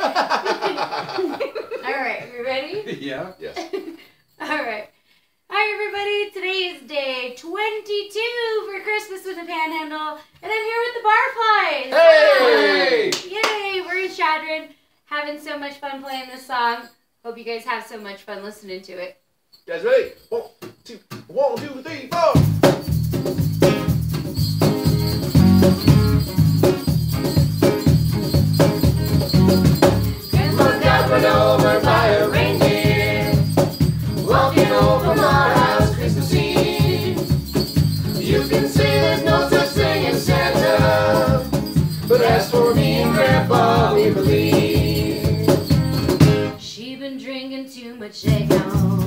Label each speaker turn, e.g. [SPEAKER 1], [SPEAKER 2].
[SPEAKER 1] Alright, you ready?
[SPEAKER 2] Yeah.
[SPEAKER 3] Yes.
[SPEAKER 1] Alright. Hi everybody, today is day 22 for Christmas with the Panhandle, and I'm here with the Barflies!
[SPEAKER 3] Hey!
[SPEAKER 1] Yay! We're in Shadron, having so much fun playing this song. Hope you guys have so much fun listening to it.
[SPEAKER 3] You guys ready? 1, 2, 3, 4.
[SPEAKER 4] Grandma got run over by a reindeer, walking home from our house Christmas Eve. You can say there's no such thing as Santa, but as for me and Grandpa, we believe.
[SPEAKER 1] She been drinking too much eggnog,